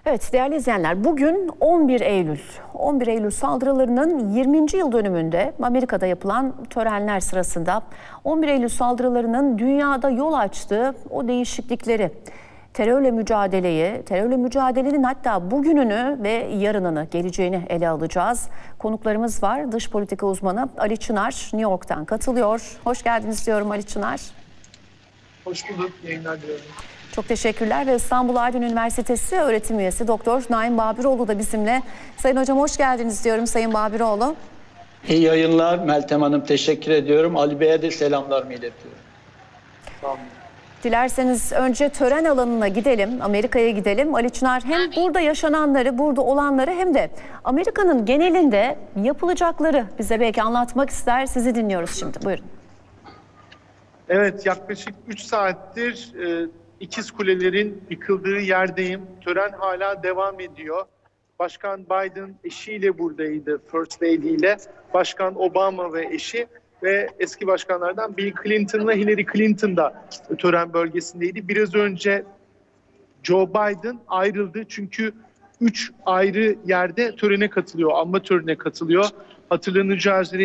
Evet değerli izleyenler, bugün 11 Eylül. 11 Eylül saldırılarının 20. yıl dönümünde Amerika'da yapılan törenler sırasında 11 Eylül saldırılarının dünyada yol açtığı o değişiklikleri, terörle mücadelenin hatta bugününü ve yarınını, geleceğini ele alacağız. Konuklarımız var. Dış politika uzmanı Ali Çınar New York'tan katılıyor. Hoş geldiniz diyorum Ali Çınar. Hoş bulduk. Yayınlar diliyorum. Çok teşekkürler ve İstanbul Aydın Üniversitesi öğretim üyesi Doktor Naim Babiroğlu da bizimle. Sayın hocam hoş geldiniz diyorum Sayın Babiroğlu. İyi yayınlar Meltem Hanım, teşekkür ediyorum. Ali Bey'e de selamlarımı iletiyorum. Tamam. Dilerseniz önce tören alanına gidelim, Amerika'ya gidelim. Ali Çınar hem burada yaşananları, burada olanları hem de Amerika'nın genelinde yapılacakları bize belki anlatmak ister. Sizi dinliyoruz şimdi. Buyurun. Evet, yaklaşık 3 saattir İkiz Kulelerin yıkıldığı yerdeyim. Tören hala devam ediyor. Başkan Biden eşiyle buradaydı, First Lady ile. Başkan Obama ve eşi ve eski başkanlardan Bill Clinton'la Hillary Clinton da tören bölgesindeydi. Biraz önce Joe Biden ayrıldı çünkü 3 ayrı yerde törene katılıyor, anma törenine katılıyor. Hatırlanacağı üzere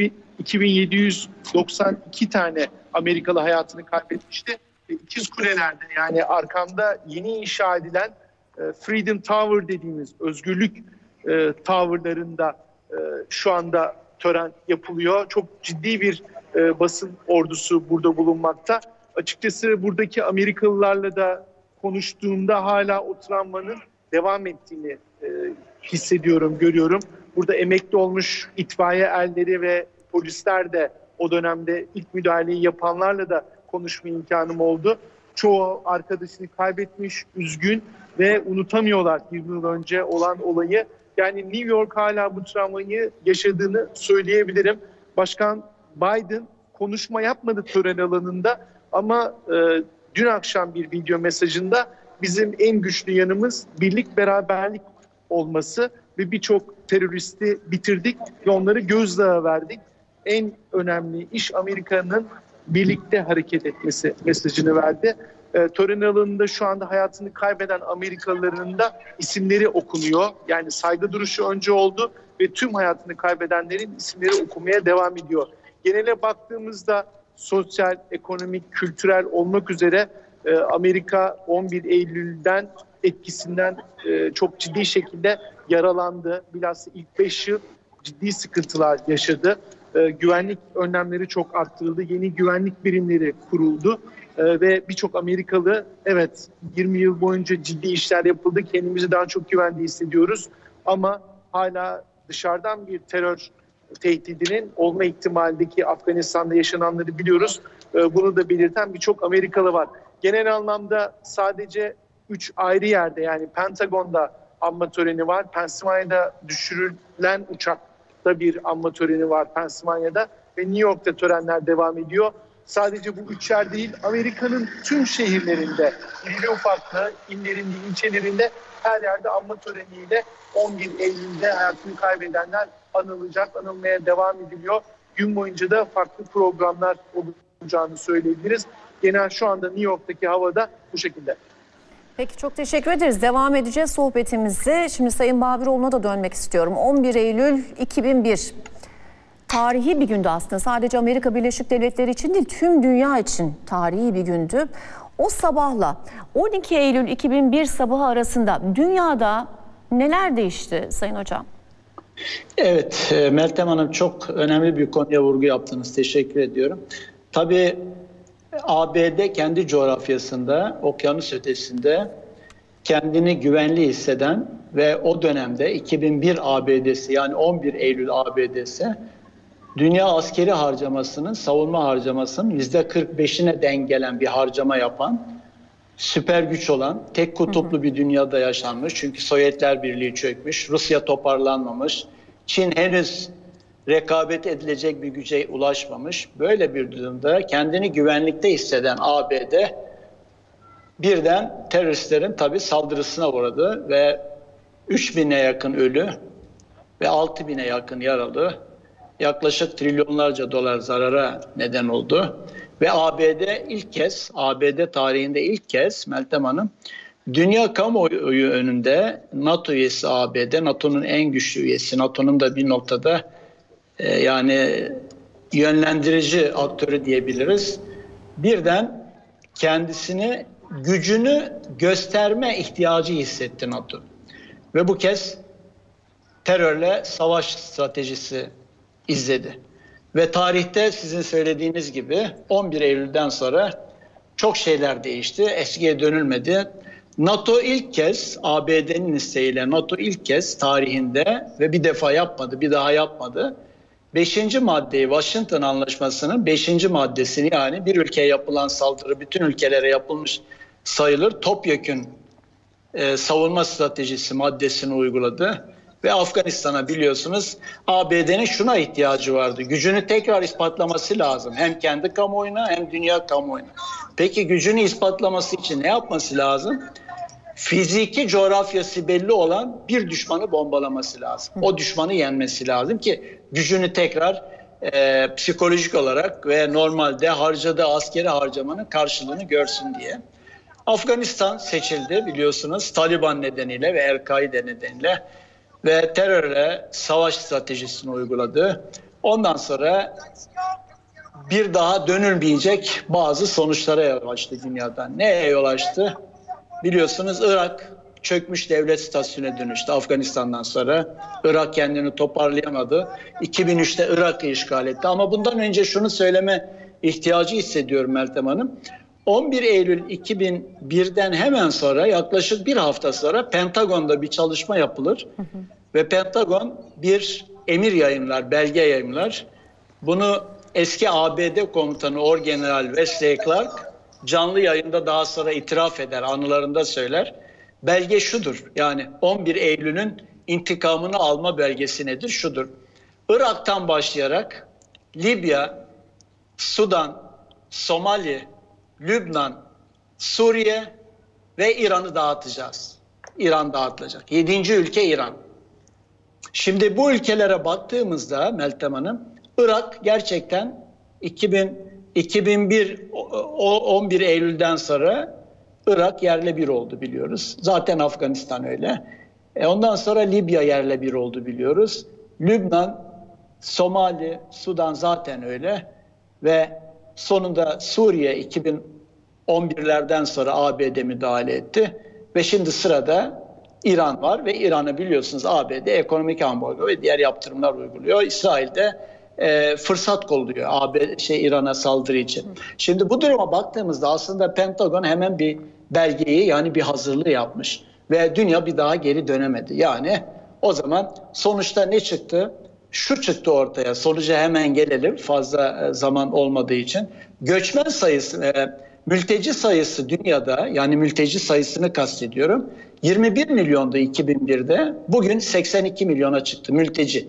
2792 tane Amerikalı hayatını kaybetmişti. İkiz Kuleler'de, yani arkamda yeni inşa edilen Freedom Tower dediğimiz özgürlük towerlarında şu anda tören yapılıyor. Çok ciddi bir basın ordusu burada bulunmakta. Açıkçası buradaki Amerikalılarla da konuştuğumda hala o travmanın devam ettiğini hissediyorum, görüyorum. Burada emekli olmuş itfaiye erleri ve polisler de o dönemde ilk müdahaleyi yapanlarla da konuşma imkanım oldu. Çoğu arkadaşını kaybetmiş, üzgün ve unutamıyorlar 20 yıl önce olan olayı. Yani New York hala bu travmayı yaşadığını söyleyebilirim. Başkan Biden konuşma yapmadı tören alanında ama dün akşam bir video mesajında bizim en güçlü yanımız birlik, beraberlik olması ve birçok teröristi bitirdik ve onları gözdağı verdik. En önemli iş Amerika'nın birlikte hareket etmesi mesajını verdi. Tören alanında şu anda hayatını kaybeden Amerikalıların da isimleri okunuyor. Yani saygı duruşu önce oldu ve tüm hayatını kaybedenlerin isimleri okumaya devam ediyor. Genele baktığımızda sosyal, ekonomik, kültürel olmak üzere Amerika 11 Eylül'den etkisinden çok ciddi şekilde yaralandı. Bilhassa ilk 5 yıl ciddi sıkıntılar yaşadı. Güvenlik önlemleri çok arttırıldı. Yeni güvenlik birimleri kuruldu. Ve birçok Amerikalı, evet, 20 yıl boyunca ciddi işler yapıldı. Kendimizi daha çok güvende hissediyoruz. Ama hala dışarıdan bir terör tehdidinin olma ihtimalindeki Afganistan'da yaşananları biliyoruz. Bunu da belirten birçok Amerikalı var. Genel anlamda sadece 3 ayrı yerde, yani Pentagon'da anma töreni var. Pennsylvania'da düşürülen uçakta bir anma töreni var Pennsylvania'da ve New York'ta törenler devam ediyor. Sadece bu 3 yer değil, Amerika'nın tüm şehirlerinde, irili ufaklı, illerinde, ilçelerinde her yerde anma töreniyle 11 Eylül'de hayatını kaybedenler anılmaya devam ediliyor. Gün boyunca da farklı programlar olacağını söyleyebiliriz. Genel şu anda New York'taki havada bu şekilde. Peki çok teşekkür ederiz. Devam edeceğiz sohbetimizi. Şimdi Sayın Babiroğlu'na da dönmek istiyorum. 11 Eylül 2001. Tarihi bir gündü aslında. Sadece Amerika Birleşik Devletleri için değil, tüm dünya için tarihi bir gündü. O sabahla 12 Eylül 2001 sabahı arasında dünyada neler değişti Sayın Hocam? Evet, Meltem Hanım, çok önemli bir konuya vurgu yaptınız. Teşekkür ediyorum. Tabii ABD kendi coğrafyasında, okyanus ötesinde kendini güvenli hisseden ve o dönemde 2001 ABD'si, yani 11 Eylül ABD'si dünya askeri harcamasının, savunma harcamasının %45'ine denk gelen bir harcama yapan, süper güç olan, tek kutuplu bir dünyada yaşanmış. Çünkü Sovyetler Birliği çökmüş, Rusya toparlanmamış, Çin henüz rekabet edilecek bir güce ulaşmamış. Böyle bir durumda kendini güvenlikte hisseden ABD birden teröristlerin tabii saldırısına uğradı ve 3000'e yakın ölü ve 6000'e yakın yaralı, yaklaşık trilyonlarca dolar zarara neden oldu. Ve ABD tarihinde ilk kez Meltem Hanım Dünya kamuoyu önünde NATO üyesi ABD, NATO'nun en güçlü üyesi, NATO'nun da bir noktada yani yönlendirici aktörü diyebiliriz. Birden kendisini, gücünü gösterme ihtiyacı hissetti NATO. Ve bu kez terörle savaş stratejisi izledi. Ve tarihte sizin söylediğiniz gibi 11 Eylül'den sonra çok şeyler değişti. Eskiye dönülmedi. NATO ilk kez, ABD'nin isteğiyle NATO ilk kez tarihinde ve bir defa yapmadı, bir daha yapmadı. 5. maddeyi, Washington Anlaşması'nın 5. maddesini, yani bir ülkeye yapılan saldırı bütün ülkelere yapılmış sayılır, topyekün savunma stratejisi maddesini uyguladı. Ve Afganistan'a, biliyorsunuz, ABD'nin şuna ihtiyacı vardı. Gücünü tekrar ispatlaması lazım. Hem kendi kamuoyuna hem dünya kamuoyuna. Peki gücünü ispatlaması için ne yapması lazım? Fiziki coğrafyası belli olan bir düşmanı bombalaması lazım. O düşmanı yenmesi lazım ki gücünü tekrar psikolojik olarak ve normalde harcadığı askeri harcamanın karşılığını görsün diye. Afganistan seçildi, biliyorsunuz, Taliban nedeniyle ve El-Kaide nedeniyle ve terörle savaş stratejisini uyguladı. Ondan sonra bir daha dönülmeyecek bazı sonuçlara yol açtı dünyadan. Neye yol açtı? Biliyorsunuz, Irak çökmüş devlet statüsüne dönüştü Afganistan'dan sonra. Irak kendini toparlayamadı. 2003'te Irak'ı işgal etti. Ama bundan önce şunu söyleme ihtiyacı hissediyorum Meltem Hanım. 11 Eylül 2001'den hemen sonra, yaklaşık bir hafta sonra Pentagon'da bir çalışma yapılır. Ve Pentagon bir emir yayımlar, belge yayımlar. Bunu eski ABD komutanı Orgeneral Wesley Clark canlı yayında daha sonra itiraf eder, anılarında söyler. Belge şudur, yani 11 Eylül'ün intikamını alma belgesi nedir? Şudur: Irak'tan başlayarak Libya, Sudan, Somali, Lübnan, Suriye ve İran'ı dağıtacağız. İran dağıtılacak. 7. ülke İran. Şimdi bu ülkelere baktığımızda Meltem Hanım, Irak gerçekten 2001 11 Eylül'den sonra Irak yerle bir oldu, biliyoruz. Zaten Afganistan öyle. Ondan sonra Libya yerle bir oldu, biliyoruz. Lübnan, Somali, Sudan zaten öyle. Ve sonunda Suriye 2011'lerden sonra ABD müdahale etti. Ve şimdi sırada İran var ve İran'ı biliyorsunuz ABD ekonomik ambargo ve diğer yaptırımlar uyguluyor. İsrail de fırsat kolluyor İran'a saldırı için. Şimdi bu duruma baktığımızda aslında Pentagon hemen bir belgeyi, yani bir hazırlığı yapmış ve dünya bir daha geri dönemedi. Yani o zaman sonuçta ne çıktı? Şu çıktı ortaya. Sonuca hemen gelelim, fazla zaman olmadığı için. Göçmen sayısı, mülteci sayısı dünyada, yani mülteci sayısını kastediyorum, 21 milyondu 2001'de. Bugün 82 milyona çıktı mülteci.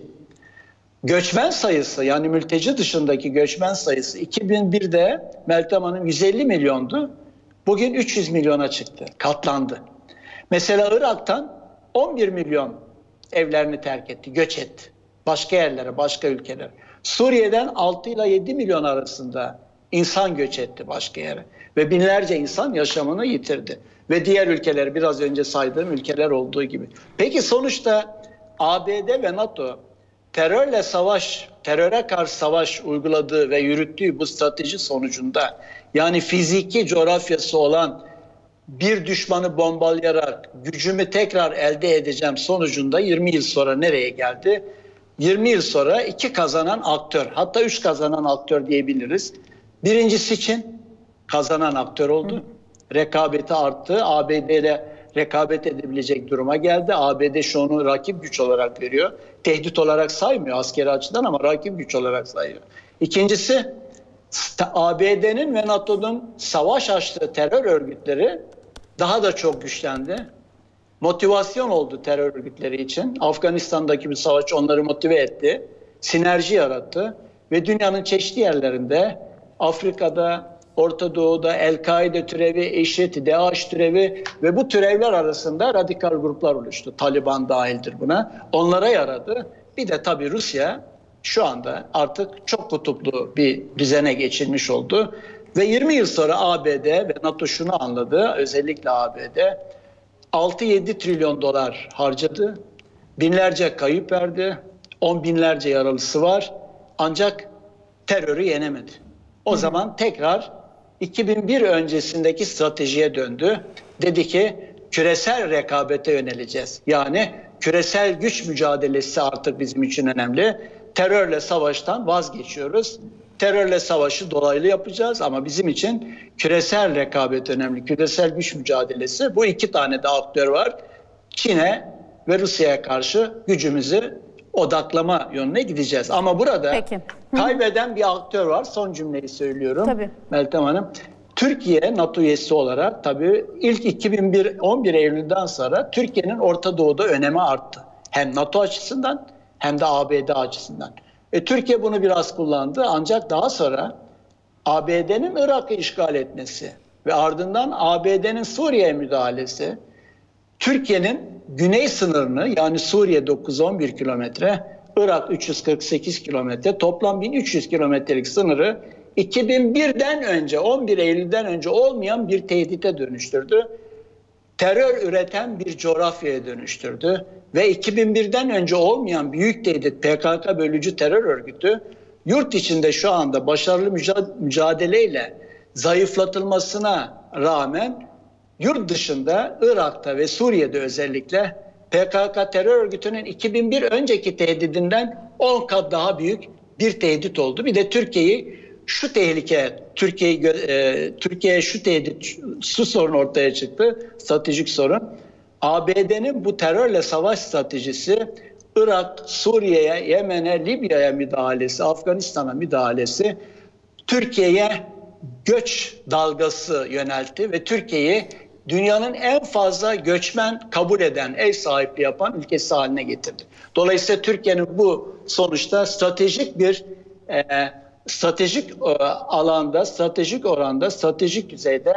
Göçmen sayısı, yani mülteci dışındaki göçmen sayısı 2001'de Meltem Hanım 150 milyondu. Bugün 300 milyona çıktı. Katlandı. Mesela Irak'tan 11 milyon evlerini terk etti, göç etti. Başka yerlere, başka ülkelere. Suriye'den 6 ile 7 milyon arasında insan göç etti başka yere. Ve binlerce insan yaşamını yitirdi. Ve diğer ülkeler, biraz önce saydığım ülkeler olduğu gibi. Peki sonuçta ABD ve NATO terörle savaş, teröre karşı savaş uyguladığı ve yürüttüğü bu strateji sonucunda, yani fiziki coğrafyası olan bir düşmanı bombalayarak gücümü tekrar elde edeceğim sonucunda 20 yıl sonra nereye geldi? 20 yıl sonra 2 kazanan aktör, hatta 3 kazanan aktör diyebiliriz. Birincisi Çin kazanan aktör oldu. Rekabeti arttı. ABD ile rekabet edebilecek duruma geldi. ABD şu onu rakip güç olarak görüyor. Tehdit olarak saymıyor askeri açıdan ama rakip güç olarak sayıyor. İkincisi, ABD'nin ve NATO'nun savaş açtığı terör örgütleri daha da çok güçlendi. Motivasyon oldu terör örgütleri için. Afganistan'daki bir savaş onları motive etti. Sinerji yarattı. Ve dünyanın çeşitli yerlerinde, Afrika'da, Orta Doğu'da El-Kaide türevi, IŞİD, DAEŞ türevi ve bu türevler arasında radikal gruplar oluştu. Taliban dahildir buna. Onlara yaradı. Bir de tabii Rusya şu anda artık çok kutuplu bir düzene geçilmiş oldu. Ve 20 yıl sonra ABD ve NATO şunu anladı, özellikle ABD, 6-7 trilyon dolar harcadı. Binlerce kayıp verdi. 10 binlerce yaralısı var. Ancak terörü yenemedi. O zaman tekrar 2001 öncesindeki stratejiye döndü. Dedi ki küresel rekabete yöneleceğiz. Yani küresel güç mücadelesi artık bizim için önemli. Terörle savaştan vazgeçiyoruz. Terörle savaşı dolaylı yapacağız ama bizim için küresel rekabet önemli. Küresel güç mücadelesi. Bu iki tane de aktör var. Çin'e ve Rusya'ya karşı gücümüzü odaklama yönüne gideceğiz. Ama burada kaybeden bir aktör var. Son cümleyi söylüyorum. Tabii. Meltem Hanım. Türkiye NATO üyesi olarak tabii ilk 11 Eylül'den sonra Türkiye'nin Orta Doğu'da önemi arttı. Hem NATO açısından hem de ABD açısından. Türkiye bunu biraz kullandı ancak daha sonra ABD'nin Irak'ı işgal etmesi ve ardından ABD'nin Suriye'ye müdahalesi, Türkiye'nin güney sınırını yani Suriye 911 kilometre, Irak 348 kilometre, toplam 1300 kilometrelik sınırı 2001'den önce, 11 Eylül'den önce olmayan bir tehdite dönüştürdü. Terör üreten bir coğrafyaya dönüştürdü. Ve 2001'den önce olmayan büyük tehdit PKK bölücü terör örgütü, yurt içinde şu anda başarılı mücadeleyle zayıflatılmasına rağmen yurt dışında Irak'ta ve Suriye'de özellikle PKK terör örgütünün 2001 önceki tehdidinden 10 kat daha büyük bir tehdit oldu. Bir de Türkiye'yi şu tehlike, Türkiye'ye şu tehdit, şu sorun ortaya çıktı, stratejik sorun. ABD'nin bu terörle savaş stratejisi Irak, Suriye'ye, Yemen'e, Libya'ya müdahalesi, Afganistan'a müdahalesi Türkiye'ye göç dalgası yöneltti ve Türkiye'yi dünyanın en fazla göçmen kabul eden, ev sahipliği yapan ülkesi haline getirdi. Dolayısıyla Türkiye'nin bu sonuçta stratejik alanda, stratejik oranda, stratejik düzeyde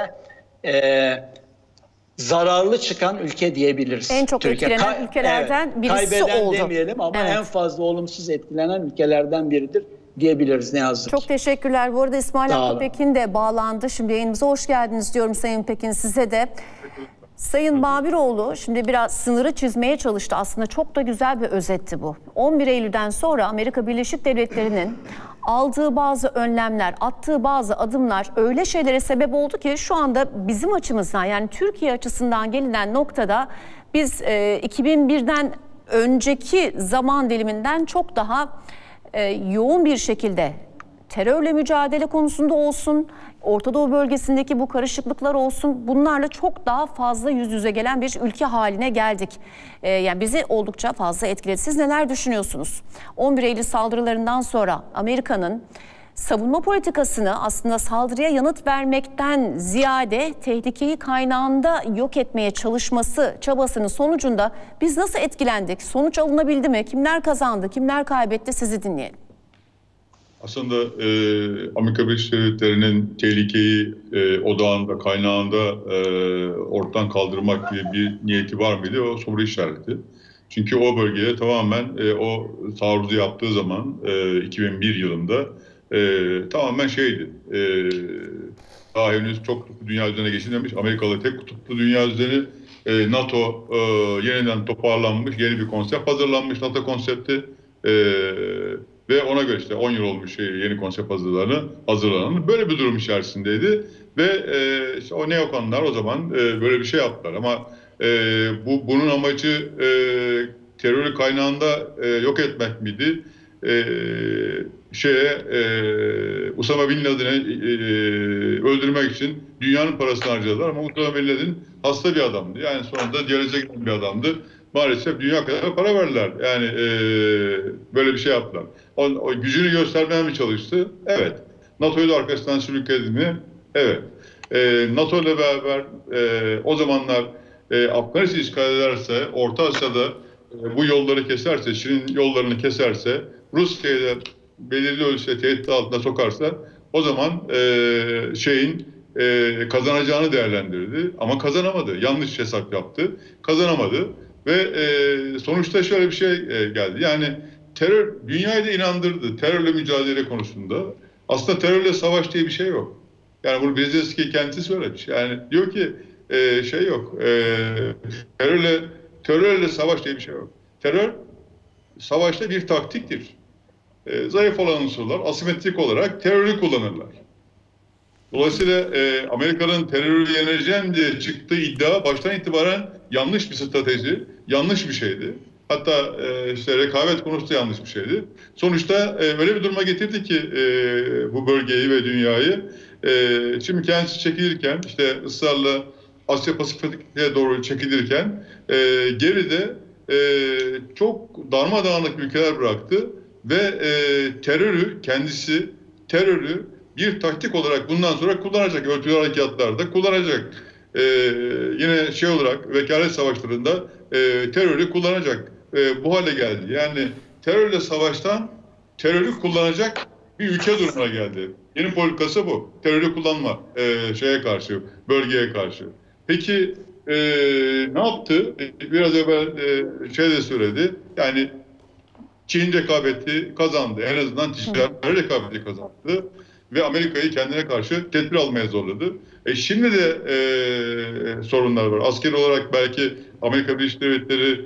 zararlı çıkan ülke diyebiliriz. En çok etkilenen ülkelerden birisi kaybeden oldu. Demeyelim ama en fazla olumsuz etkilenen ülkelerden biridir diyebiliriz ne yazık ki. Çok teşekkürler. Bu arada İsmail Hakkı Pekin de bağlandı. Şimdi yayınımıza hoş geldiniz diyorum Sayın Pekin size de. Sayın Babiroğlu şimdi biraz sınırı çizmeye çalıştı. Aslında çok da güzel bir özetti bu. 11 Eylül'den sonra Amerika Birleşik Devletleri'nin aldığı bazı önlemler, attığı bazı adımlar öyle şeylere sebep oldu ki şu anda bizim açımızdan yani Türkiye açısından gelinen noktada biz 2001'den önceki zaman diliminden çok daha yoğun bir şekilde terörle mücadele konusunda olsun, Orta Doğu bölgesindeki bu karışıklıklar olsun, bunlarla çok daha fazla yüz yüze gelen bir ülke haline geldik. Yani bizi oldukça fazla etkiledi. Siz neler düşünüyorsunuz? 11 Eylül saldırılarından sonra Amerika'nın savunma politikasını aslında saldırıya yanıt vermekten ziyade tehlikeyi kaynağında yok etmeye çalışması çabasının sonucunda biz nasıl etkilendik? Sonuç alınabildi mi? Kimler kazandı, kimler kaybetti? Sizi dinleyelim. Aslında Amerika Birleşik Devletleri'nin tehlikeyi odağında, kaynağında ortadan kaldırmak diye bir niyeti var mıydı? O soru işareti. Çünkü o bölgeye tamamen o taarruzu yaptığı zaman 2001 yılında tamamen şeydi. Daha henüz çok kutuplu dünya üzerine geçilmemiş. Amerikalı tek kutuplu dünya üzerine NATO yeniden toparlanmış, yeni bir konsept hazırlanmış, NATO konsepti. Ve ona göre işte 10 yıl olmuş yeni konsept hazırlanan böyle bir durum içerisindeydi. Ve işte o neokonlar o zaman böyle bir şey yaptılar. Ama bunun amacı terörü kaynağında yok etmek miydi? Usama Bin Laden'i öldürmek için dünyanın parasını harcadılar ama Usama Bin Laden hasta bir adamdı. Yani sonunda diyalize giden bir adamdı. Maalesef dünya kadar para verdiler. Yani böyle bir şey yaptılar. O gücünü göstermeye mi çalıştı? Evet. NATO'yu da arkasından sürükledi mi? Evet. NATO ile beraber o zamanlar Afganistan'ı işgal ederse, Orta Asya'da bu yolları keserse, Şirin yollarını keserse, Rusya'yı da belirli ölçüde tehdit altına sokarsa o zaman kazanacağını değerlendirdi. Ama kazanamadı. Yanlış hesap yaptı. Kazanamadı. Ve sonuçta şöyle bir şey geldi. Yani terör dünyayı da inandırdı. Terörle mücadele konusunda. Aslında terörle savaş diye bir şey yok. Yani bunu Brzezinski kendisi söylemiş. Yani diyor ki şey yok. Terörle savaş diye bir şey yok. Terör savaşta bir taktiktir. Zayıf olan unsurlar asimetrik olarak terörü kullanırlar. Dolayısıyla Amerika'nın terörü yeneceğim diye çıktığı iddia baştan itibaren yanlış bir strateji, yanlış bir şeydi. Hatta işte rekabet konusu da yanlış bir şeydi. Sonuçta öyle bir duruma getirdi ki bu bölgeyi ve dünyayı. Şimdi kendisi çekilirken, işte ısrarla Asya Pasifik'e doğru çekilirken geride çok darmadağınık ülkeler bıraktı ve terörü bir taktik olarak bundan sonra kullanacak. Örtülü harekatlarda kullanacak. Yine şey olarak vekalet savaşlarında terörü kullanacak. Bu hale geldi. Yani terörle savaştan terörü kullanacak bir ülke durumuna geldi. Yeni politikası bu. Terörü kullanma şeye karşı, bölgeye karşı. Peki ne yaptı? Biraz evvel şey de söyledi. Yani Çin rekabeti kazandı. En azından ticari rekabeti kazandı. Ve Amerika'yı kendine karşı tedbir almaya zorladı. Şimdi de sorunlar var. Askeri olarak belki Amerika Birleşik Devletleri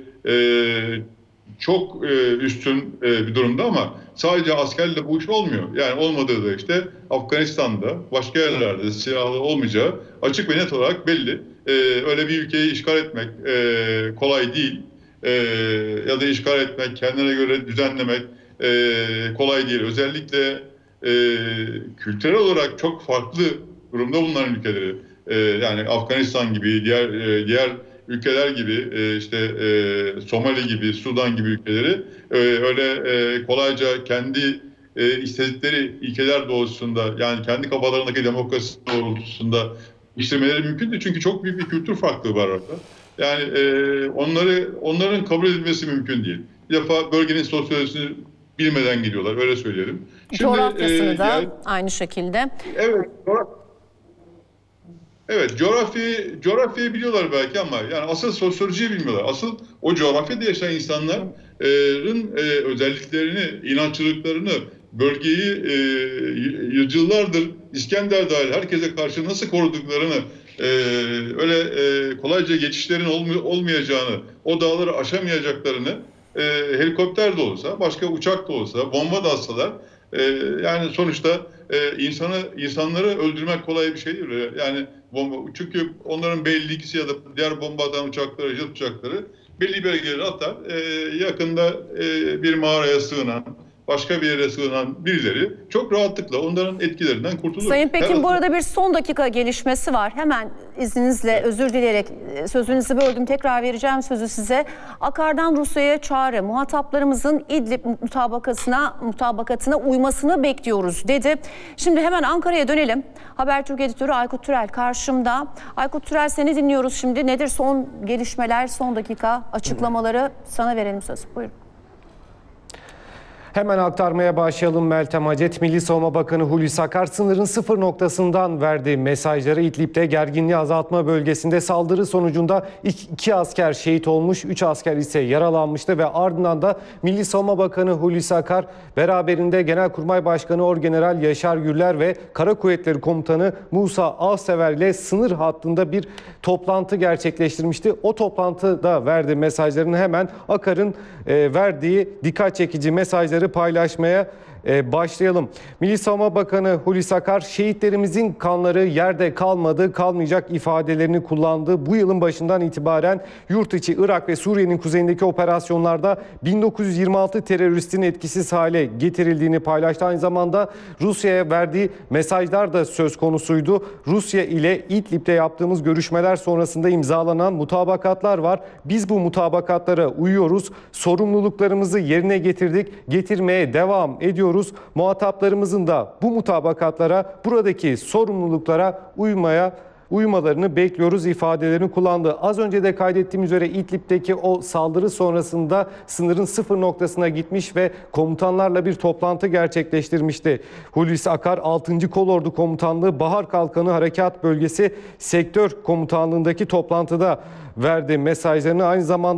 çok üstün bir durumda ama sadece askerle bu iş olmuyor. Yani olmadığı da işte Afganistan'da, başka yerlerde silahlı olmayacağı açık ve net olarak belli. Öyle bir ülkeyi işgal etmek kolay değil. Ya da işgal etmek, kendine göre düzenlemek kolay değil. Özellikle kültürel olarak çok farklı durumda bulunan ülkeleri, yani Afganistan gibi, diğer ülkeler gibi, işte Somali gibi, Sudan gibi ülkeleri öyle kolayca kendi istedikleri ilkeler doğrultusunda, yani kendi kafalarındaki demokrasi doğrultusunda işlemeleri mümkün değil. Çünkü çok büyük bir kültür farklılığı var orada. Yani onların kabul edilmesi mümkün değil. Bir defa bölgenin sosyolojisini bilmeden gidiyorlar, öyle söyleyelim. Coğrafyasını da aynı şekilde. Evet, coğrafyayı biliyorlar belki ama yani asıl sosyolojiyi bilmiyorlar. Asıl o coğrafyada yaşayan insanların özelliklerini, inançlılıklarını, bölgeyi yüzyıllardır İskender dahil herkese karşı nasıl koruduklarını, öyle kolayca geçişlerin olmayacağını, o dağları aşamayacaklarını, helikopter de olsa, başka uçak da olsa, bomba da atsalar, yani sonuçta insanları öldürmek kolay bir şey değil. Yani bomba, çünkü onların belli ikisi ya da diğer bomba atan uçakları, jet uçakları belli bölgelere atar. Yakında bir mağaraya sığınan, başka bir yere sığınan birileri çok rahatlıkla onların etkilerinden kurtulur. Sayın Pekin, bu arada bir son dakika gelişmesi var. Hemen izninizle, özür dileyerek sözünüzü böldüm. Tekrar vereceğim sözü size. Akar'dan Rusya'ya çağrı. Muhataplarımızın İdlib mutabakatına uymasını bekliyoruz dedi. Şimdi hemen Ankara'ya dönelim. Habertürk editörü Aykut Türel karşımda. Aykut Türel, seni dinliyoruz şimdi. Nedir son gelişmeler, son dakika açıklamaları? Sana verelim sözü. Buyurun. Hemen aktarmaya başlayalım Meltem Hacet. Milli Savunma Bakanı Hulusi Akar sınırın sıfır noktasından verdiği mesajları. İdlib'de gerginliği azaltma bölgesinde saldırı sonucunda 2 asker şehit olmuş, 3 asker ise yaralanmıştı ve ardından da Milli Savunma Bakanı Hulusi Akar beraberinde Genelkurmay Başkanı Orgeneral Yaşar Gürler ve Kara Kuvvetleri Komutanı Musa Avsever ile sınır hattında bir toplantı gerçekleştirmişti. O toplantıda verdiği mesajlarını hemen Akar'ın verdiği dikkat çekici mesajları paylaşmaya başlayalım. Milli Savunma Bakanı Hulusi Akar, şehitlerimizin kanları yerde kalmadı, kalmayacak ifadelerini kullandı. Bu yılın başından itibaren yurt içi Irak ve Suriye'nin kuzeyindeki operasyonlarda 1926 teröristin etkisiz hale getirildiğini paylaştı. Aynı zamanda Rusya'ya verdiği mesajlar da söz konusuydu. Rusya ile İdlib'de yaptığımız görüşmeler sonrasında imzalanan mutabakatlar var. Biz bu mutabakatlara uyuyoruz. Sorumluluklarımızı yerine getirdik. Getirmeye devam ediyoruz. Muhataplarımızın da bu mutabakatlara, buradaki sorumluluklara uymalarını bekliyoruz ifadelerini kullandı. Az önce de kaydettiğim üzere İdlib'deki o saldırı sonrasında sınırın sıfır noktasına gitmiş ve komutanlarla bir toplantı gerçekleştirmişti. Hulusi Akar 6. Kolordu Komutanlığı Bahar Kalkanı Harekat Bölgesi Sektör Komutanlığındaki toplantıda verdi mesajlarını. Aynı zamanda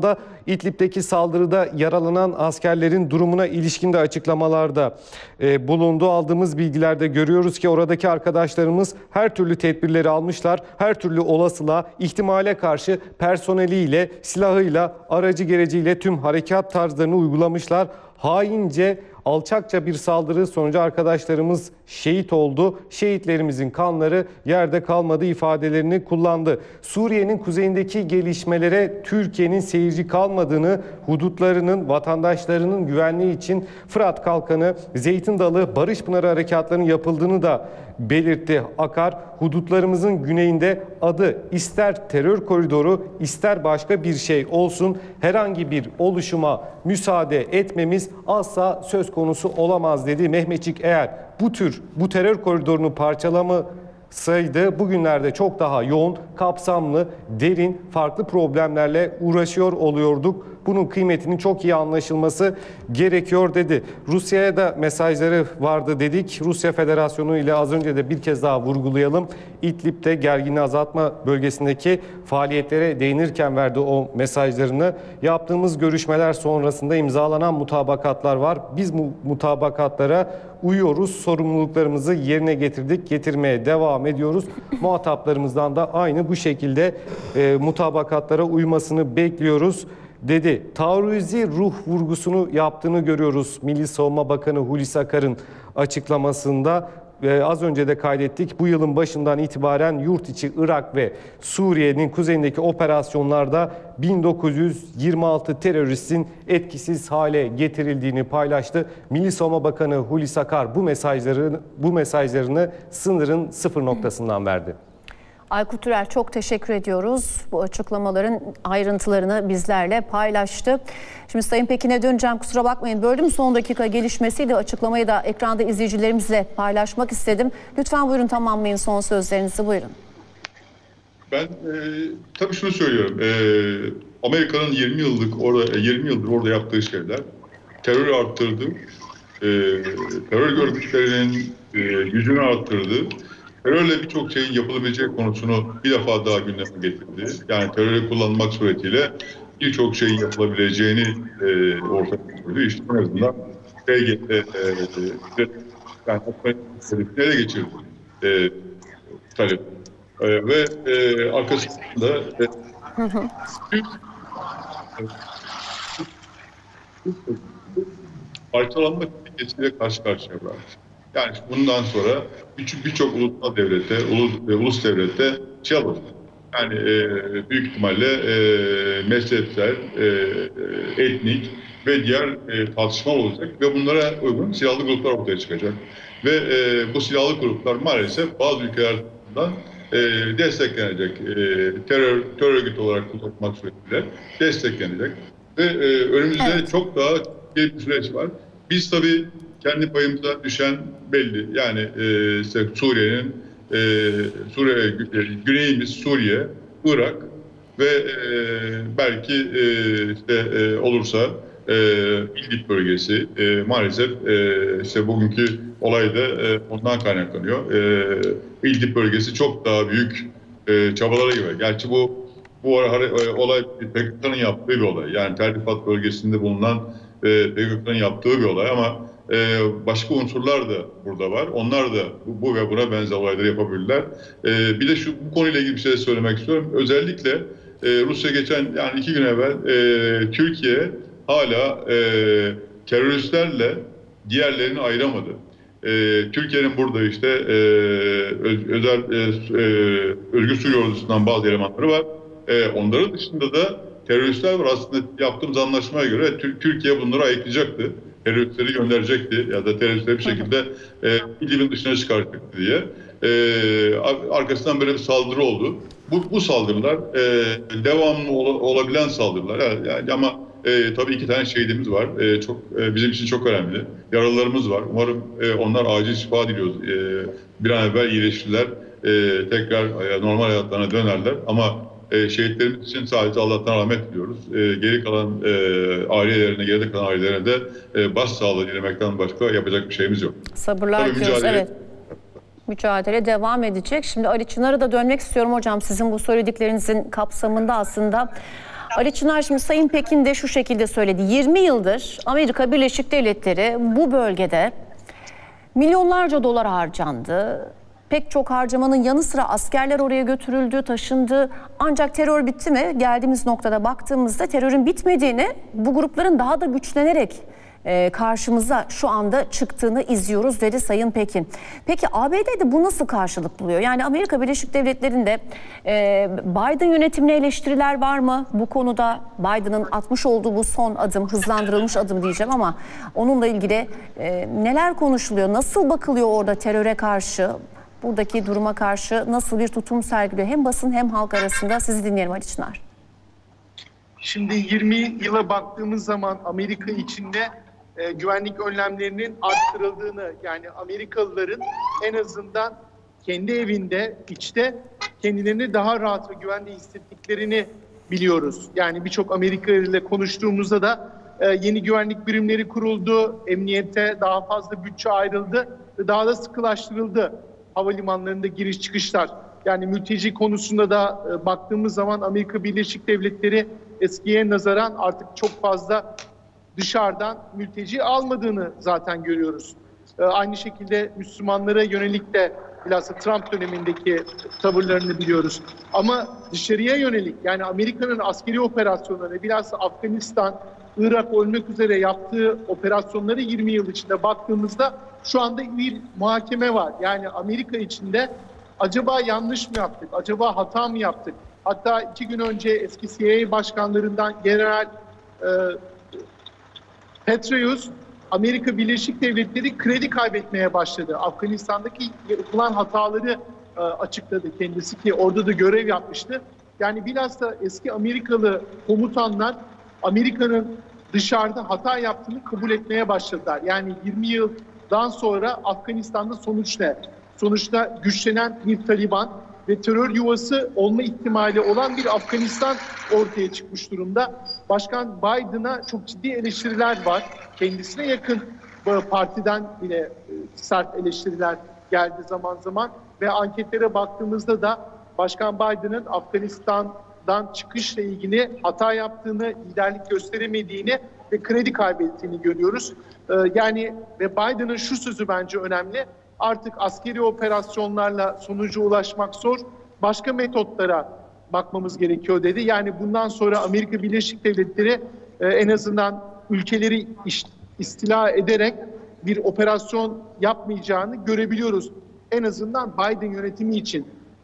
İdlib'deki saldırıda yaralanan askerlerin durumuna ilişkin de açıklamalarda bulundu. Aldığımız bilgilerde görüyoruz ki oradaki arkadaşlarımız her türlü tedbirleri almışlar. Her türlü olasılığa, ihtimale karşı personeliyle, silahıyla, aracı gereciyle tüm harekat tarzlarını uygulamışlar. Haince, alçakça bir saldırı sonucu arkadaşlarımız şehit oldu. Şehitlerimizin kanları yerde kalmadı ifadelerini kullandı. Suriye'nin kuzeyindeki gelişmelere Türkiye'nin seyirci kalmadığını, hudutlarının, vatandaşlarının güvenliği için Fırat Kalkanı, Zeytin Dalı, Barış Pınarı harekatlarının yapıldığını da belirtti Akar. Hudutlarımızın güneyinde adı ister terör koridoru ister başka bir şey olsun herhangi bir oluşuma müsaade etmemiz asla söz konusu olamaz dedi. Mehmetçik eğer bu terör koridorunu parçalamasaydı bugünlerde çok daha yoğun, kapsamlı, derin, farklı problemlerle uğraşıyor oluyorduk. Bunun kıymetinin çok iyi anlaşılması gerekiyor dedi. Rusya'ya da mesajları vardı dedik. Rusya Federasyonu ile az önce de bir kez daha vurgulayalım. İdlib'de gerginliği azaltma bölgesindeki faaliyetlere değinirken verdi o mesajlarını. Yaptığımız görüşmeler sonrasında imzalanan mutabakatlar var. Biz bu mutabakatlara uyuyoruz. Sorumluluklarımızı yerine getirdik. Getirmeye devam ediyoruz. Muhataplarımızdan da aynı bu şekilde mutabakatlara uymasını bekliyoruz dedi. Taarruzi ruh vurgusunu yaptığını görüyoruz. Milli Savunma Bakanı Hulusi Akar'ın açıklamasında. Az önce de kaydettik. Bu yılın başından itibaren yurt içi Irak ve Suriye'nin kuzeyindeki operasyonlarda 1926 teröristin etkisiz hale getirildiğini paylaştı. Milli Savunma Bakanı Hulusi Akar bu mesajlarını sınırın sıfır noktasından verdi. Aykut Türel çok teşekkür ediyoruz. Bu açıklamaların ayrıntılarını bizlerle paylaştı. Şimdi Sayın Pekin'e döneceğim. Kusura bakmayın böldüm. Son dakika gelişmesiydi. Açıklamayı da ekranda izleyicilerimizle paylaşmak istedim. Lütfen buyurun tamamlayın son sözlerinizi. Buyurun. Ben tabii şunu söylüyorum. Amerika'nın 20 yıldır orada yaptığı şeyler terörü arttırdı. Terör örgütlerinin gücünü arttırdı. Terörle birçok şeyin yapılabileceği konusunu bir defa daha gündeme getirdi. Yani terörü kullanmak suretiyle birçok şeyin yapılabileceğini ortaya koydu. İşte en azından ele geçirdi talep. Ve arkasında parçalanma tehlikesiyle karşı karşıyalar. Yani bundan sonra birçok ulusal devlette, ulus devlette şey olur. Yani büyük ihtimalle mezhepsel, etnik ve diğer tartışmalar olacak ve bunlara uygun silahlı gruplar ortaya çıkacak. Ve bu silahlı gruplar maalesef bazı ülkeler tarafından desteklenecek. Terör örgütü olarak kullanmak suretiyle desteklenecek. Ve önümüzde çok daha bir süreç var. Biz tabii kendi payımıza düşen belli. Yani işte Suriye'nin güneyimiz Suriye, Irak ve belki işte olursa İdlib bölgesi maalesef işte bugünkü olay da ondan kaynaklanıyor. İdlib bölgesi çok daha büyük çabalara gibi. Gerçi bu olay PKK'nın yaptığı bir olay. Yani Tel Rifat bölgesinde bulunan PKK'nın yaptığı bir olay ama başka unsurlar da burada var. Onlar da bu ve buna benzer olayları yapabilirler. Bir de bu konuyla ilgili bir şey söylemek istiyorum. Özellikle Rusya geçen 2 gün evvel Türkiye hala teröristlerle diğerlerini ayıramadı. Türkiye'nin burada işte özel Özgür Suriye Ordusu'ndan bazı elemanları var. Onların dışında da teröristler var. Aslında yaptığımız anlaşmaya göre Türkiye bunları ayıklayacaktı. Teröristleri gönderecekti ya da teröristleri bir şekilde İdlib'in dışına çıkaracaktı diye. Arkasından böyle bir saldırı oldu. Bu saldırılar devamlı olabilen saldırılar. Yani ama tabii 2 tane şehidimiz var. Bizim için çok önemli. Yaralılarımız var. Umarım onlar acil şifa diliyoruz. Bir an evvel iyileşirler. Tekrar normal hayatlarına dönerler. Ama şehitlerimiz için sadece Allah'tan rahmet diliyoruz. Geride kalan ailelerine de başsağlığı dilemekten başka yapacak bir şeyimiz yok. Sabırlar diliyoruz. Evet. Mücadele devam edecek. Şimdi Ali Çınar'a da dönmek istiyorum hocam. Sizin bu söylediklerinizin kapsamında aslında Ali Çınar, şimdi Sayın Pekin de şu şekilde söyledi. 20 yıldır Amerika Birleşik Devletleri bu bölgede milyonlarca dolar harcandı. Pek çok harcamanın yanı sıra askerler oraya götürüldü, taşındı. Ancak terör bitti mi? Geldiğimiz noktada baktığımızda terörün bitmediğini, bu grupların daha da güçlenerek karşımıza şu anda çıktığını izliyoruz dedi Sayın Pekin. Peki ABD'de bu nasıl karşılık buluyor? Yani Amerika Birleşik Devletleri'nde Biden yönetimine eleştiriler var mı? Bu konuda Biden'ın atmış olduğu bu son adım, hızlandırılmış adım diyeceğim ama onunla ilgili neler konuşuluyor? Nasıl bakılıyor orada teröre karşı? Buradaki duruma karşı nasıl bir tutum sergiliyor? Hem basın hem halk arasında. Sizi dinleyelim Ali Çınar. Şimdi 20 yıla baktığımız zaman Amerika içinde güvenlik önlemlerinin arttırıldığını, yani Amerikalıların en azından kendi evinde, içte kendilerini daha rahat ve güvende hissettiklerini biliyoruz. Yani birçok Amerikalı ile konuştuğumuzda da yeni güvenlik birimleri kuruldu, emniyete daha fazla bütçe ayrıldı ve daha da sıkılaştırıldı havalimanlarında giriş çıkışlar. Yani mülteci konusunda da baktığımız zaman Amerika Birleşik Devletleri eskiye nazaran artık çok fazla dışarıdan mülteci almadığını zaten görüyoruz. Aynı şekilde Müslümanlara yönelik de bilhassa Trump dönemindeki tavırlarını biliyoruz. Ama dışarıya yönelik, yani Amerika'nın askeri operasyonları, bilhassa Afganistan, Irak olmak üzere yaptığı operasyonları 20 yıl içinde baktığımızda şu anda bir muhakeme var. Yani Amerika içinde acaba yanlış mı yaptık, acaba hata mı yaptık? Hatta 2 gün önce eski CIA başkanlarından General Petraeus, Amerika Birleşik Devletleri kredi kaybetmeye başladı. Afganistan'daki yapılan hataları açıkladı kendisi, ki orada da görev yapmıştı. Yani bilhassa eski Amerikalı komutanlar Amerika'nın dışarıda hata yaptığını kabul etmeye başladılar. Yani 20 yıldan sonra Afganistan'da sonuç ne? Sonuçta güçlenen bir Taliban ve terör yuvası olma ihtimali olan bir Afganistan ortaya çıkmış durumda. Başkan Biden'a çok ciddi eleştiriler var. Kendisine yakın partiden bile sert eleştiriler geldi zaman zaman. Ve anketlere baktığımızda da Başkan Biden'ın Afganistan'dan çıkışla ilgili hata yaptığını, liderlik gösteremediğini ve kredi kaybettiğini görüyoruz. Yani ve Biden'ın şu sözü bence önemli. Artık askeri operasyonlarla sonuca ulaşmak zor. Başka metotlara bakmamız gerekiyor dedi. Yani bundan sonra Amerika Birleşik Devletleri en azından ülkeleri istila ederek bir operasyon yapmayacağını görebiliyoruz. En azından Biden yönetimi için.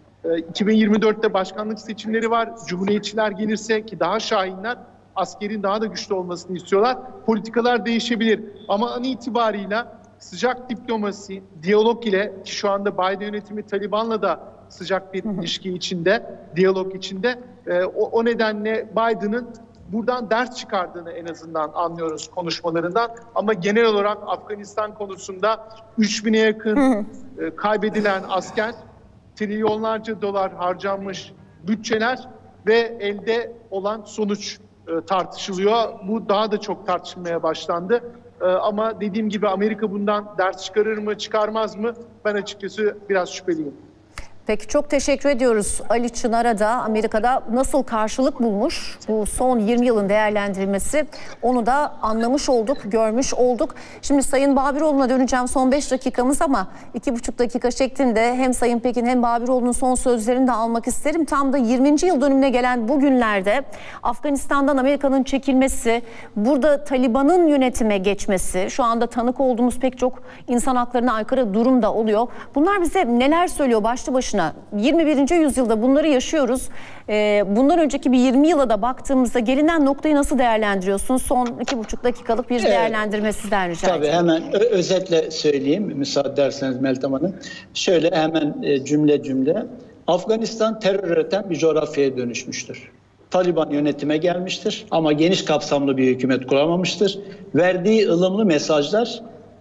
2024'te başkanlık seçimleri var. Cumhuriyetçiler gelirse, ki daha şahinler, askerin daha da güçlü olmasını istiyorlar. Politikalar değişebilir. Ama an itibarıyla sıcak diplomasi, diyalog ile, ki şu anda Biden yönetimi Taliban'la da sıcak bir ilişki içinde, diyalog içinde. O nedenle Biden'ın buradan ders çıkardığını en azından anlıyoruz konuşmalarından. Ama genel olarak Afganistan konusunda 3000'e yakın kaybedilen asker, trilyonlarca dolar harcanmış bütçeler ve elde olan sonuç tartışılıyor. Bu daha da çok tartışılmaya başlandı. Ama dediğim gibi Amerika bundan ders çıkarır mı, çıkarmaz mı? Ben açıkçası biraz şüpheliyim. Peki, çok teşekkür ediyoruz Ali Çınar'a da. Amerika'da nasıl karşılık bulmuş bu son 20 yılın değerlendirilmesi, onu da anlamış olduk, görmüş olduk. Şimdi Sayın Babiroğlu'na döneceğim, son 5 dakikamız ama 2,5 dakika şeklinde hem Sayın Pekin hem Babiroğlu'nun son sözlerini de almak isterim. Tam da 20. yıl dönümüne gelen bu günlerde Afganistan'dan Amerika'nın çekilmesi, burada Taliban'ın yönetime geçmesi, şu anda tanık olduğumuz pek çok insan haklarına aykırı durum da oluyor. Bunlar bize neler söylüyor başlı başına? 21. yüzyılda bunları yaşıyoruz. Bundan önceki bir 20 yıla da baktığımızda gelinen noktayı nasıl değerlendiriyorsun? Son 2,5 dakikalık bir değerlendirme sizden rica edeyim. Tabii, hemen özetle söyleyeyim müsaade ederseniz Meltem Hanım. Şöyle hemen cümle. Afganistan terör üreten bir coğrafyaya dönüşmüştür. Taliban yönetime gelmiştir ama geniş kapsamlı bir hükümet kuramamıştır. Verdiği ılımlı mesajlar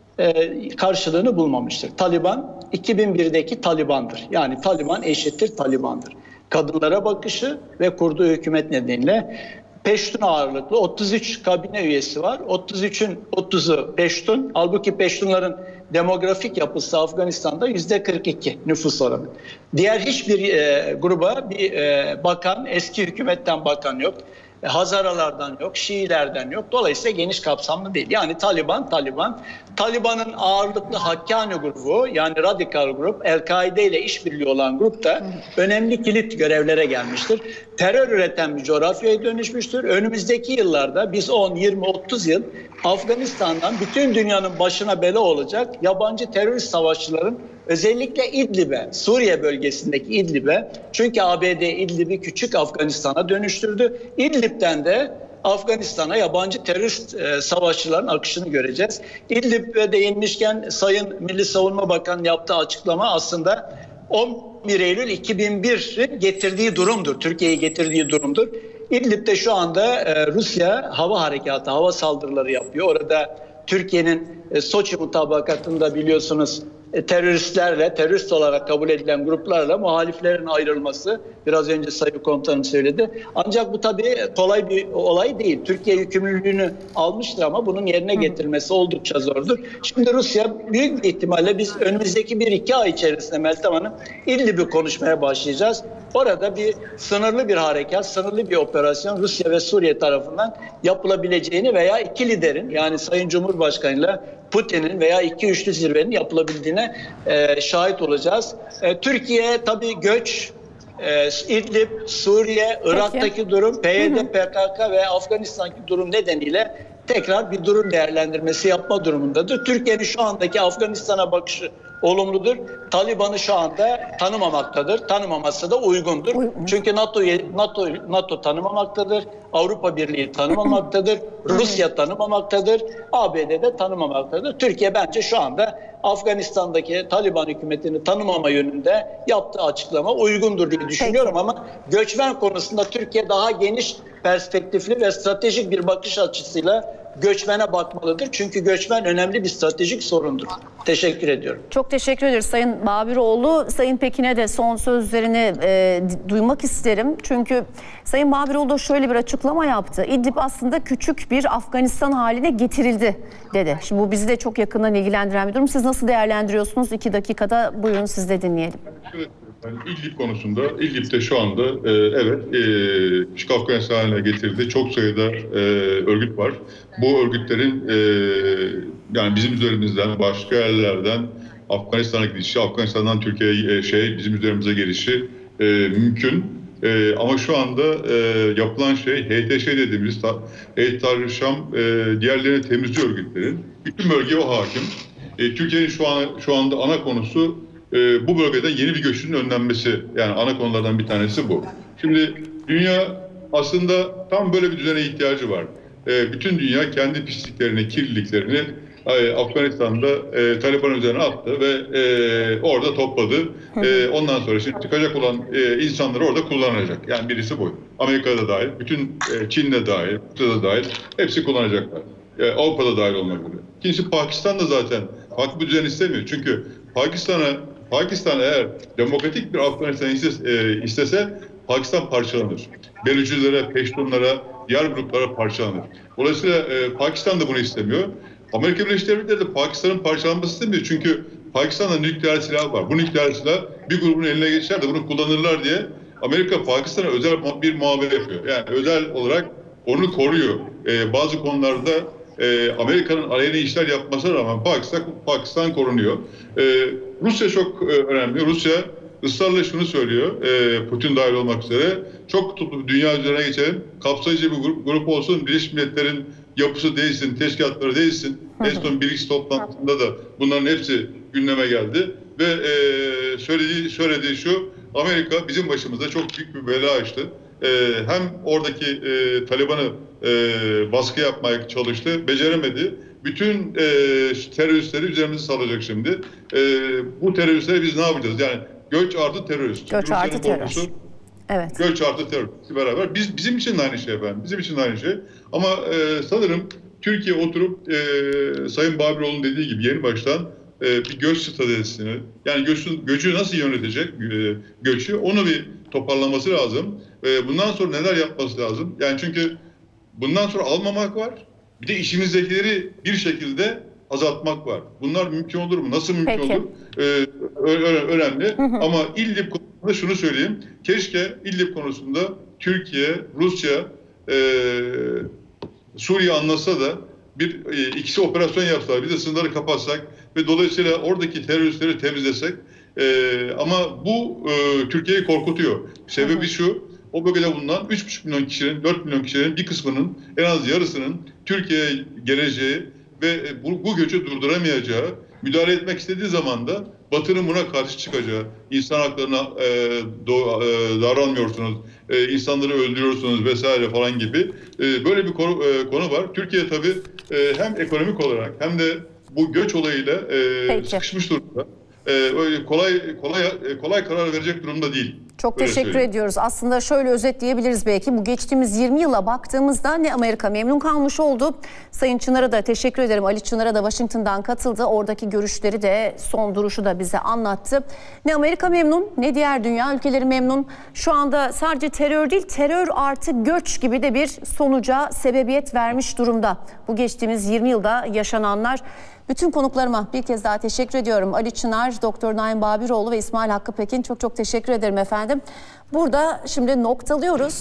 karşılığını bulmamıştır. Taliban 2001'deki Taliban'dır. Yani Taliban eşittir Taliban'dır. Kadınlara bakışı ve kurduğu hükümet nedeniyle Peştun ağırlıklı 33 kabine üyesi var. 33'ün 30'u Peştun. Halbuki Peştunların demografik yapısı Afganistan'da %42 nüfus oranı. Diğer hiçbir gruba bir bakan, eski hükümetten bakan yok. Hazaralardan yok, Şiilerden yok. Dolayısıyla geniş kapsamlı değil. Yani Taliban'ın ağırlıklı Hakkani grubu, yani radikal grup, El-Kaide ile işbirliği olan grup da önemli kilit görevlere gelmiştir. Terör üreten bir coğrafyaya dönüşmüştür. Önümüzdeki yıllarda biz 10, 20, 30 yıl Afganistan'dan bütün dünyanın başına bela olacak yabancı terörist savaşçıların özellikle İdlib'e, Suriye bölgesindeki İdlib'e, çünkü ABD İdlib'i küçük Afganistan'a dönüştürdü. İdlib'den de Afganistan'a yabancı terörist savaşçıların akışını göreceğiz. İdlib'e değinmişken Sayın Milli Savunma Bakanı yaptığı açıklama aslında 11 Eylül 2001'in getirdiği durumdur. Türkiye'yi getirdiği durumdur. İdlib'de şu anda Rusya hava harekatı, hava saldırıları yapıyor. Orada Türkiye'nin Soçi mutabakatında biliyorsunuz teröristlerle, terörist olarak kabul edilen gruplarla muhaliflerin ayrılması, biraz önce Sayın Komutanım söyledi. Ancak bu tabii kolay bir olay değil. Türkiye yükümlülüğünü almıştır ama bunun yerine getirmesi oldukça zordur. Şimdi Rusya büyük bir ihtimalle biz önümüzdeki 1-2 ay içerisinde Meltem Hanım İdlib'i konuşmaya başlayacağız. Orada bir sınırlı bir harekat, sınırlı bir operasyon Rusya ve Suriye tarafından yapılabileceğini veya iki liderin, yani Sayın Cumhurbaşkanı'yla Putin'in veya iki üçlü zirvenin yapılabildiğine şahit olacağız. Türkiye tabii göç, İdlib, Suriye, Irak'taki durum, PYD, PKK ve Afganistan'daki durum nedeniyle tekrar bir durum değerlendirmesi yapma durumundadır. Türkiye'nin şu andaki Afganistan'a bakışı olumludur. Taliban'ı şu anda tanımamaktadır. Tanımaması da uygundur. Çünkü NATO tanımamaktadır. Avrupa Birliği tanımamaktadır. Rusya tanımamaktadır. ABD de tanımamaktadır. Türkiye bence şu anda Afganistan'daki Taliban hükümetini tanımama yönünde yaptığı açıklama uygundur diye düşünüyorum. Peki. Ama göçmen konusunda Türkiye daha geniş perspektifli ve stratejik bir bakış açısıyla göçmene bakmalıdır. Çünkü göçmen önemli bir stratejik sorundur. Teşekkür ediyorum. Çok teşekkür ederiz Sayın Babiroğlu. Sayın Pekin'e de son sözlerini duymak isterim. Çünkü Sayın Babiroğlu da şöyle bir açıklama yaptı. İdlib aslında küçük bir Afganistan haline getirildi dedi. Şimdi bu bizi de çok yakından ilgilendiren bir durum. Siz nasıl değerlendiriyorsunuz? 2 dakikada buyurun siz de dinleyelim. Evet. Yani İdlib konusunda, İdlib'de şu anda küçük Afganistan haline getirdi. Çok sayıda örgüt var. Bu örgütlerin yani bizim üzerimizden, başka yerlerden Afganistan'a gidişi, Afganistan'dan Türkiye'ye bizim üzerimize gelişi mümkün. Ama şu anda yapılan şey HTŞ dediğimiz Heyet Tahrir Şam diğerlerini temizliyor örgütlerin. Bütün bölgeye o hakim. Türkiye'nin şu anda ana konusu bu bölgede yeni bir göçün önlenmesi, yani ana konulardan bir tanesi bu. Şimdi dünya aslında tam böyle bir düzene ihtiyacı var. Bütün dünya kendi pisliklerini, kirliliklerini Afganistan'da Taliban üzerine attı ve orada topladı. Ondan sonra şimdi çıkacak olan insanları orada kullanacak. Yani birisi bu. Amerika'da dahil, bütün Çin'de dahil, Rusya'da dahil hepsi kullanacaklar. Avrupa'da dahil olmak üzere. İkincisi Pakistan da zaten farklı bir düzen istemiyor. Çünkü Pakistan eğer demokratik bir Afganistan istese Pakistan parçalanır. Belucilere, Peştunlara, diğer gruplara parçalanır. Dolayısıyla Pakistan da bunu istemiyor. Amerika Birleşik Devletleri de Pakistan'ın parçalanması istemiyor. Çünkü Pakistan'da nükleer silah var. Bu nükleer silah bir grubun eline geçer de bunu kullanırlar diye Amerika Pakistan'a özel bir muamele yapıyor. Yani özel olarak onu koruyor. Bazı konularda Amerika'nın aleyhine işler yapmasına rağmen Pakistan korunuyor. Rusya çok önemli. Rusya ısrarla şunu söylüyor, Putin dahil olmak üzere, çok kutuplu bir dünya üzerine geçelim, kapsayıcı bir grup olsun, Birleşmiş Milletler'in yapısı değişsin, teşkilatları değişsin. En son BRICS toplantısında da bunların hepsi gündeme geldi ve söylediği şu, Amerika bizim başımıza çok büyük bir bela açtı. Hem oradaki Taliban'ı baskı yapmaya çalıştı, beceremedi. Bütün teröristleri üzerimize salacak şimdi. Bu teröristleri biz ne yapacağız? Yani göç artı terörist. Göç artı terörist. Evet. Göç artı terörist beraber. Bizim için de aynı şey efendim. Bizim için de aynı şey. Ama sanırım Türkiye oturup Sayın Babiroğlu'nun dediği gibi yeni baştan bir göç stratejisini, yani göçü nasıl yönetecek göçü, onu bir toparlaması lazım. Bundan sonra neler yapması lazım? Yani çünkü bundan sonra almamak var. Bir de işimizdekileri bir şekilde azaltmak var. Bunlar mümkün olur mu? Nasıl mümkün olur? Önemli. Ama İdlib konusunda şunu söyleyeyim. Keşke İdlib konusunda Türkiye, Rusya Suriye anlasa da ikisi operasyon yapsalar, biz de sınırları kapatsak ve dolayısıyla oradaki teröristleri temizlesek, ama bu Türkiye'yi korkutuyor. Sebebi şu, o bölgede bulunan 3,5 milyon kişinin, 4 milyon kişinin bir kısmının, en az yarısının Türkiye'ye geleceği ve bu göçü durduramayacağı, müdahale etmek istediği zaman da Batı'nın buna karşı çıkacağı, insan haklarına davranmıyorsunuz, insanları öldürüyorsunuz vesaire falan gibi böyle bir konu var. Türkiye tabii hem ekonomik olarak hem de bu göç olayıyla sıkışmış durumda. Öyle kolay karar verecek durumda değil. Çok teşekkür ediyoruz. Aslında şöyle özetleyebiliriz belki. Bu geçtiğimiz 20 yıla baktığımızda ne Amerika memnun kalmış oldu. Sayın Çınar'a da teşekkür ederim. Ali Çınar'a da Washington'dan katıldı. Oradaki görüşleri de, son duruşu da bize anlattı. Ne Amerika memnun, ne diğer dünya ülkeleri memnun. Şu anda sadece terör değil, terör artı göç gibi de bir sonuca sebebiyet vermiş durumda. Bu geçtiğimiz 20 yılda yaşananlar. Bütün konuklarıma bir kez daha teşekkür ediyorum. Ali Çınar, Doktor Naim Babiroğlu ve İsmail Hakkı Pekin, çok teşekkür ederim efendim. Burada şimdi noktalıyoruz.